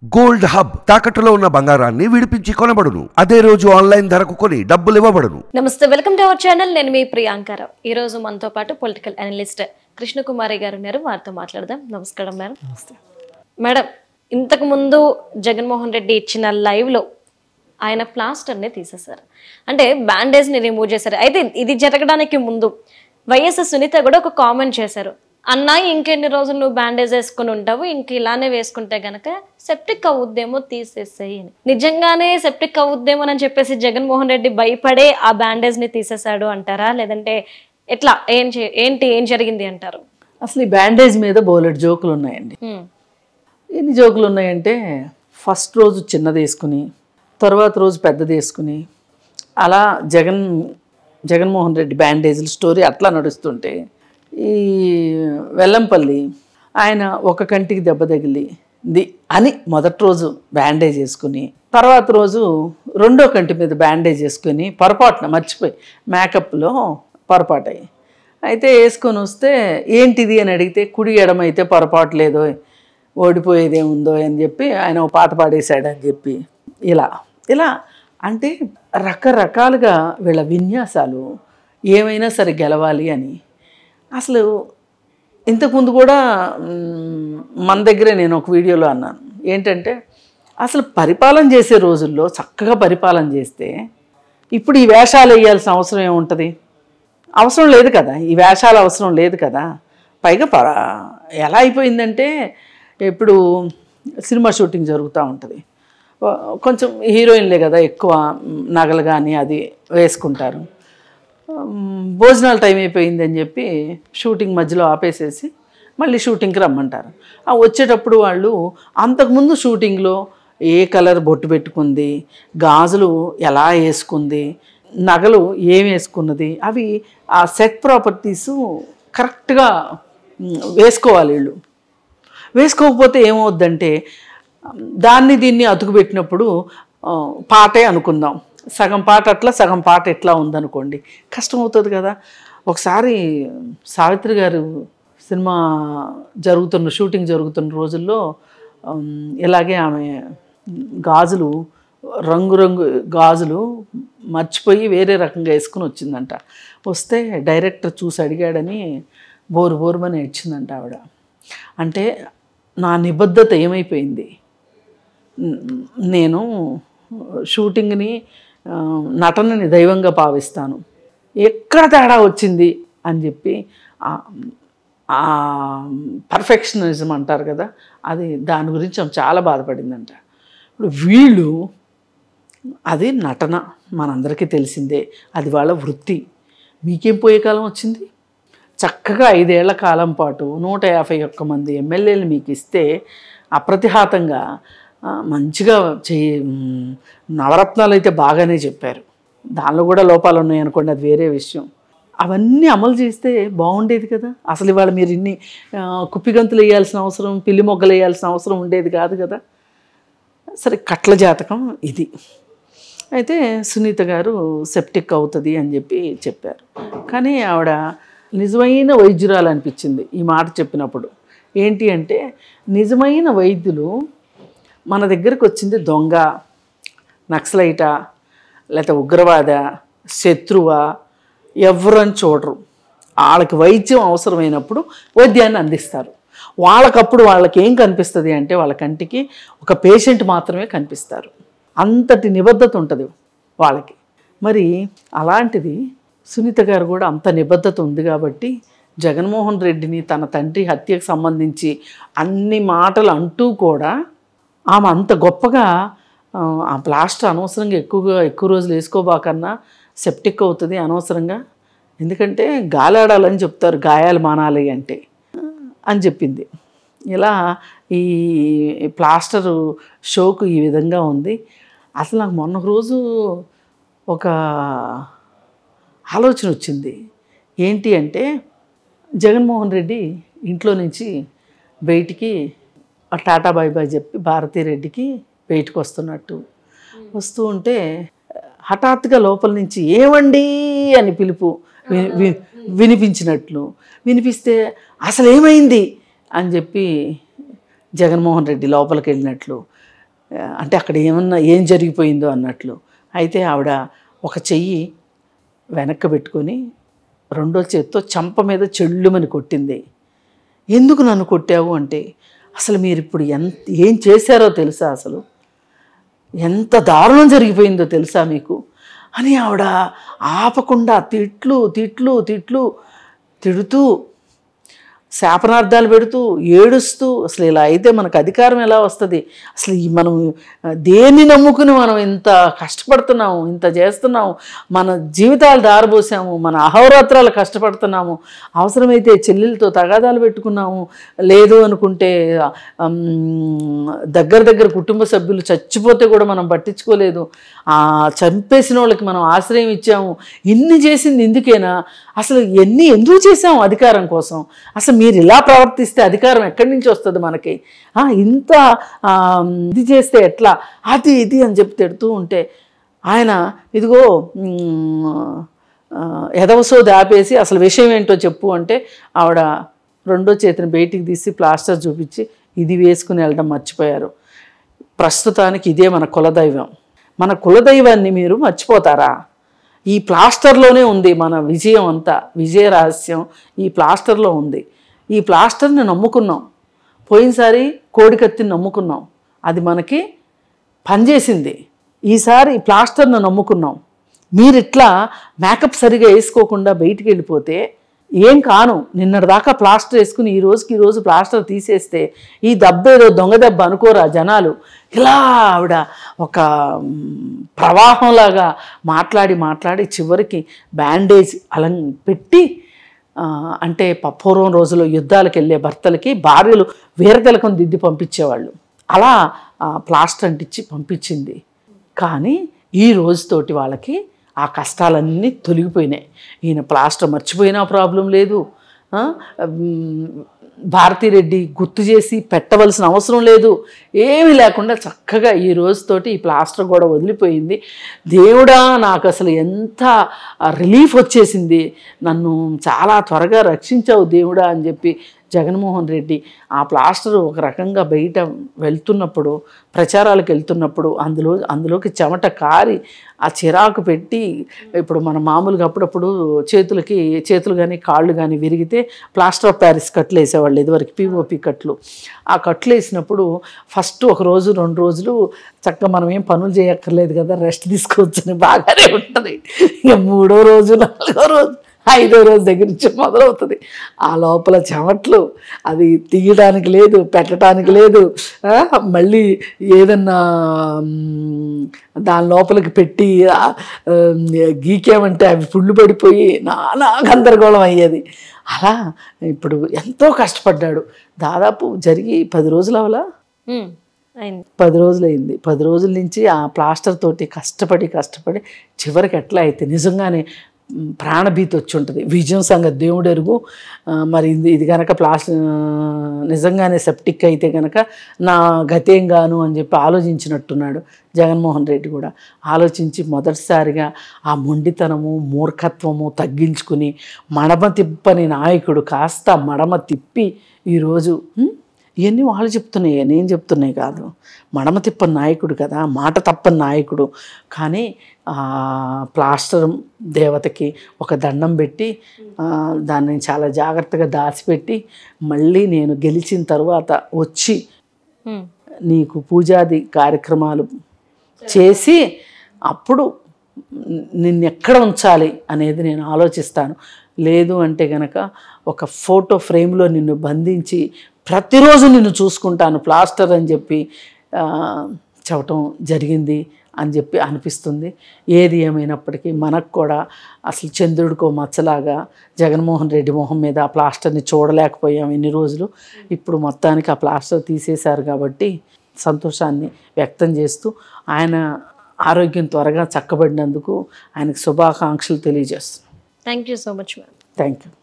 Gold hub తాకట్టులో ఉన్న బంగారాన్ని విడిపించి కొనబడును. అదే రోజు ఆన్లైన్ ధరకు కొని డబ్బులు ఇవ్వబడును. నమస్తే, వెల్కమ్ టు అవర్ ఛానల్. నేను మీ ప్రియాంకరావు. ఈ రోజు మనతో పాటు పొలిటికల్ అనలిస్ట్ కృష్ణకుమారి గారు ఉన్నారు. వారితో మాట్లాడదాం. నమస్కారం మేడం. నమస్తే మేడం, ఇంతకు ముందు జగన్మోహన్ రెడ్డి ఇచ్చిన లైవ్ లో ఆయన ప్లాస్టర్ని తీసేశారు, అంటే బ్యాండేజ్ ని రిమూవ్ చేశారు. అయితే ఇది జరగడానికి ముందు వైఎస్ సునీత కూడా ఒక కామెంట్ చేశారు. అన్న, ఇంకెన్ని రోజులు నువ్వు బ్యాండేజ్ వేసుకుని ఉంటావు, ఇంక ఇలానే వేసుకుంటే గనక సెప్టిక్ అవుద్దేమో, తీసేసాయి అని. నిజంగానే సెప్టిక్ అవుద్దేమో అని చెప్పేసి జగన్మోహన్ రెడ్డి భయపడే ఆ బ్యాండేజ్ ని తీసేశాడు అంటారా, లేదంటే ఎట్లా, ఏం జరిగింది అంటారు? అసలు ఈ బ్యాండేజ్ మీద బోలెడ్ జోకులు ఉన్నాయండి. ఎన్ని జోకులు ఉన్నాయంటే, ఫస్ట్ రోజు చిన్నది వేసుకుని, తర్వాత రోజు పెద్దది వేసుకుని, అలా జగన్మోహన్ రెడ్డి బ్యాండేజ్ల స్టోరీ అట్లా నడుస్తుంటే, ఈ వెల్లంపల్లి ఆయన ఒక కంటికి దెబ్బ తగిలింది అని మొదటి రోజు బ్యాండేజ్ వేసుకుని, తర్వాత రోజు రెండో కంటి మీద బ్యాండేజ్ వేసుకుని పొరపాటున మర్చిపోయి మేకప్లో పొరపాటు అయ్యి అయితే వేసుకొని వస్తే ఏంటిది అని అడిగితే, కుడి ఎడమైతే పొరపాటు లేదో, ఓడిపోయేదేముందో అని చెప్పి ఆయన ఒక పాట పాడేశాడని చెప్పి ఇలా అంటే రకరకాలుగా వీళ్ళ విన్యాసాలు, ఏమైనా సరే గెలవాలి అని. అసలు ఇంతకుముందు కూడా మన దగ్గరే నేను ఒక వీడియోలో అన్నాను ఏంటంటే, అసలు పరిపాలన చేసే రోజుల్లో చక్కగా పరిపాలన చేస్తే ఇప్పుడు ఈ వేషాలు వేయాల్సిన అవసరం ఏముంటుంది? అవసరం లేదు కదా, ఈ వేషాలు అవసరం లేదు కదా. పైగా ఎలా అయిపోయిందంటే, ఇప్పుడు సినిమా షూటింగ్ జరుగుతూ ఉంటుంది, కొంచెం హీరోయిన్లే కదా ఎక్కువ నగలు కానీ అది వేసుకుంటారు. భోజనాల టైం అయిపోయిందని చెప్పి షూటింగ్ మధ్యలో ఆపేసేసి మళ్ళీ షూటింగ్కి రమ్మంటారు. వచ్చేటప్పుడు వాళ్ళు అంతకుముందు షూటింగ్లో ఏ కలర్ బొట్టు పెట్టుకుంది, గాజులు ఎలా వేసుకుంది, నగలు ఏం వేసుకున్నది, అవి ఆ సెట్ ప్రాపర్టీస్ కరెక్ట్గా వేసుకోవాలి. వీళ్ళు వేసుకోకపోతే ఏమవుద్దంటే, దాన్ని దీన్ని అతుకు పెట్టినప్పుడు పాటే అనుకుందాం, సగం పాట అట్లా సగం పాట ఎట్లా ఉందనుకోండి, కష్టమవుతుంది కదా. ఒకసారి సావిత్రి గారు సినిమా షూటింగ్ జరుగుతున్న రోజుల్లో ఇలాగే ఆమె గాజులు రంగు గాజులు మర్చిపోయి వేరే రకంగా వేసుకుని వచ్చిందంట. వస్తే డైరెక్టర్ చూసి అడిగాడని బోరుమని ఏడ్చిందంట ఆవిడ. అంటే నా నిబద్ధత ఏమైపోయింది, నేను షూటింగ్ని నటనని దైవంగా భావిస్తాను, ఎక్కడ తేడా వచ్చింది అని చెప్పి పర్ఫెక్షనిజం అంటారు కదా, అది దాని గురించి చాలా బాధపడిందంట. ఇప్పుడు వీళ్ళు, అది నటన మనందరికీ తెలిసిందే, అది వాళ్ళ వృత్తి. మీకేం పోయే కాలం వచ్చింది? చక్కగా 5 ఏళ్ల కాలం పాటు 151 మంది ఎమ్మెల్యేలు మీకు ఇస్తే అప్రతిహాతంగా మంచిగా నవరత్నాలు అయితే బాగానే చెప్పారు, దానిలో కూడా లోపాలు ఉన్నాయనుకోండి, అది వేరే విషయం. అవన్నీ అమలు చేస్తే బాగుండేది కదా. అసలు ఇవాళ మీరు ఇన్ని కుప్పిగంతులు వేయాల్సిన అవసరం, పిల్లి మొగ్గలు వేయాల్సిన అవసరం ఉండేది కాదు కదా. సరే, కట్ల జాతకం ఇది. అయితే సునీత గారు సెప్టిక్ అవుతుంది అని చెప్పి చెప్పారు. కానీ ఆవిడ నిజమైన వైద్యురాలు అనిపించింది ఈ మాట చెప్పినప్పుడు. ఏంటి అంటే, నిజమైన వైద్యులు మన దగ్గరకు వచ్చింది దొంగ, నక్సలైటా, లేకపోతే ఉగ్రవాద, శత్రువా, ఎవరని చూడరు. వాళ్ళకి వైద్యం అవసరమైనప్పుడు వైద్యాన్ని అందిస్తారు. వాళ్ళకి ఏం కనిపిస్తుంది అంటే, వాళ్ళ కంటికి ఒక పేషెంట్ మాత్రమే కనిపిస్తారు. అంతటి నిబద్ధత ఉంటుంది వాళ్ళకి. మరి అలాంటిది సునీత గారు కూడా అంత నిబద్ధత ఉంది కాబట్టి, జగన్మోహన్ రెడ్డిని తన తండ్రి హత్యకు సంబంధించి అన్ని మాటలు అంటూ కూడా ఆమె అంత గొప్పగా ఆ ప్లాస్టర్ అనవసరంగా ఎక్కువ రోజులు వేసుకోబాకన్నా సెప్టిక్ అవుతుంది అనవసరంగా, ఎందుకంటే గాలాడాలని చెప్తారు, గాయాలు మానాలి అంటే అని చెప్పింది. ఇలా ఈ ప్లాస్టర్ షోకు ఈ విధంగా ఉంది. అసలు నాకు మొన్న రోజు ఒక ఆలోచన వచ్చింది. ఏంటి అంటే, జగన్మోహన్ రెడ్డి ఇంట్లో నుంచి బయటికి టాటా బాయ్ చెప్పి భారతీరెడ్డికి బయటకు వస్తూ ఉంటే హఠాత్తుగా లోపల నుంచి ఏమండి అని పిలుపు వినిపిస్తే అసలు ఏమైంది అని చెప్పి జగన్మోహన్ రెడ్డి లోపలికి వెళ్ళినట్లు అంటే అక్కడ ఏం జరిగిపోయిందో అన్నట్లు. అయితే ఆవిడ ఒక చెయ్యి వెనక్కి పెట్టుకొని రెండో చేత్తో చంప మీద చెళ్ళుమని కొట్టింది. ఎందుకు నన్ను కొట్టావు అంటే, అసలు మీరు ఇప్పుడు ఏం చేశారో తెలుసా, అసలు ఎంత దారుణం జరిగిపోయిందో తెలుసా మీకు అని ఆవిడ ఆపకుండా తిడుతూ శాపనార్థాలు పెడుతూ ఏడుస్తూ, అసలు ఇలా అయితే మనకు అధికారం ఎలా వస్తుంది, అసలు మనం దేన్ని నమ్ముకుని మనం ఇంత కష్టపడుతున్నాము, ఇంత చేస్తున్నాము, మన జీవితాలు దారబోసాము, మన అహోరాత్రాలు కష్టపడుతున్నాము, అవసరమైతే చెల్లెలతో తగాదాలు పెట్టుకున్నాము, లేదు అనుకుంటే దగ్గర కుటుంబ సభ్యులు చచ్చిపోతే కూడా మనం పట్టించుకోలేదు, చంపేసిన వాళ్ళకి మనం ఆశ్రయం ఇచ్చాము, ఇన్ని చేసింది ఇందుకేనా, అసలు ఎందుకు చేసాము అధికారం కోసం, అసలు మీరు ఇలా ప్రవర్తిస్తే అధికారం ఎక్కడి నుంచి వస్తుంది మనకి, ఇంత ఇది చేస్తే ఎట్లా, అది ఇది అని చెప్పి తిడుతూ ఉంటే ఆయన ఇదిగో ఎదవసోది ఆపేసి అసలు విషయం ఏంటో చెప్పు అంటే ఆవిడ రెండో చేతిని బయటికి తీసి ప్లాస్టర్ చూపించి ఇది వేసుకుని వెళ్ళడం మర్చిపోయారు. ప్రస్తుతానికి ఇదే మన కులదైవం, మన కులదైవాన్ని మీరు మర్చిపోతారా, ఈ ప్లాస్టర్లోనే ఉంది మన విజయం అంతా, విజయ రహస్యం ఈ ప్లాస్టర్లో ఉంది. ఈ ప్లాస్టర్ని నమ్ముకున్నాం, పోయినసారి కోడికత్తిని నమ్ముకున్నాం, అది మనకి పనిచేసింది, ఈసారి ఈ ప్లాస్టర్ను నమ్ముకున్నాం. మీరు ఇట్లా మేకప్ సరిగా వేసుకోకుండా బయటికి వెళ్ళిపోతే ఏం కాను, నిన్నటిదాకా ప్లాస్టర్ వేసుకుని ఈ రోజు ప్లాస్టర్ తీసేస్తే ఈ దెబ్బేదో దొంగ దెబ్బ అనుకోరా జనాలు. ఇలా ఆవిడ ఒక ప్రవాహంలాగా మాట్లాడి చివరికి బ్యాండేజ్ పెట్టి, అంటే పూర్వం రోజుల్లో యుద్ధాలకు వెళ్ళే భర్తలకి భార్యలు వీరతిలకం దిద్ది పంపించేవాళ్ళు, అలా ప్లాస్టర్ అంటించి పంపించింది. కానీ ఈ రోజుతోటి వాళ్ళకి ఆ కష్టాలన్నీ తొలగిపోయినాయి. ఈయన ప్లాస్టర్ మర్చిపోయినా ప్రాబ్లం లేదు, భారతిరెడ్డి గుర్తు చేసి పెట్టవలసిన అవసరం లేదు, ఏమీ లేకుండా చక్కగా ఈ రోజుతోటి ఈ ప్లాస్టర్ కూడా వదిలిపోయింది. దేవుడా నాకు అసలు ఎంత రిలీఫ్ వచ్చేసింది, నన్ను చాలా త్వరగా రక్షించావు దేవుడా అని చెప్పి జగన్మోహన్ రెడ్డి ఆ ప్లాస్టర్ ఒక రకంగా బయట వెళ్తున్నప్పుడు, ప్రచారాలకు వెళ్తున్నప్పుడు అందులోకి చెమట కారి ఆ చిరాకు పెట్టి, ఇప్పుడు మన మామూలుగా అప్పుడప్పుడు చేతులు కానీ కాళ్ళు కానీ విరిగితే ప్లాస్టర్ ఆఫ్ ప్యారిస్ కట్లు వేసేవాళ్ళు, ఇదివరకు పిఓపి కట్లు. ఆ కట్లు వేసినప్పుడు ఫస్ట్ 1 రోజు 2 రోజులు చక్కగా మనం ఏం పనులు చేయక్కర్లేదు కదా, రెస్ట్ తీసుకోవచ్చని బాగానే ఉంటుంది. ఇక 3వ రోజు 4వ రోజు 5వ రోజు దగ్గర నుంచి మొదలవుతుంది. ఆ లోపల చెమట్లు, అది తీయడానికి లేదు, పెట్టడానికి లేదు, మళ్ళీ ఏదన్నా దాని లోపలికి పెట్టి గీకేమంటే అవి పుళ్ళు పడిపోయి నానా గందరగోళం అయ్యేది. అలా ఇప్పుడు ఎంతో కష్టపడ్డాడు. దాదాపు జరిగి 10 రోజులు అవలా, 10 రోజులు అయింది. 10 రోజుల నుంచి ఆ ప్లాస్టర్ తోటి కష్టపడి చివరికి ఎట్లా అయితే నిజంగానే ప్రాణభీతి వచ్చి ఉంటుంది. విజయం సంగతి దేవుడు ఎరుగు. మరి ఇది కనుక నిజంగానే సెప్టిక్ అయితే కనుక నా గతేం గాను అని చెప్పి ఆలోచించినట్టున్నాడు జగన్మోహన్ రెడ్డి కూడా. ఆలోచించి మొదటిసారిగా ఆ మొండితనము మూర్ఖత్వము తగ్గించుకుని మడమ తిప్పని నాయకుడు కాస్త మడమ తిప్పి ఈరోజు ఇవన్నీ వాళ్ళు చెప్తున్నాయి, నేను చెప్తున్నాయి కాదు. మడమ తిప్పని నాయకుడు కదా, మాట తప్పని నాయకుడు. కానీ ప్లాస్టర్ దేవతకి ఒక దండం పెట్టి దాన్ని చాలా జాగ్రత్తగా దాచిపెట్టి మళ్ళీ నేను గెలిచిన తర్వాత వచ్చి నీకు పూజాది కార్యక్రమాలు చేసి అప్పుడు నిన్నెక్కడ ఉంచాలి అనేది నేను ఆలోచిస్తాను. లేదు అంటే గనక ఒక ఫోటో ఫ్రేమ్లో నిన్ను బంధించి ప్రతిరోజు నిన్ను చూసుకుంటాను ప్లాస్టర్ అని చెప్పి చెప్పటం జరిగింది అని చెప్పి అనిపిస్తుంది. ఏది ఏమైనప్పటికీ మనకు కూడా అసలు చంద్రుడికో మచ్చలాగా జగన్మోహన్ రెడ్డి మొహం మీద ఆ ప్లాస్టర్ని చూడలేకపోయాం ఇన్ని రోజులు. ఇప్పుడు మొత్తానికి ఆ ప్లాస్టర్ తీసేశారు కాబట్టి సంతోషాన్ని వ్యక్తం చేస్తూ ఆయన ఆరోగ్యం త్వరగా చక్కబడినందుకు ఆయనకు శుభాకాంక్షలు తెలియజేస్తున్నాం. Thank you so much ma'am. Thank you.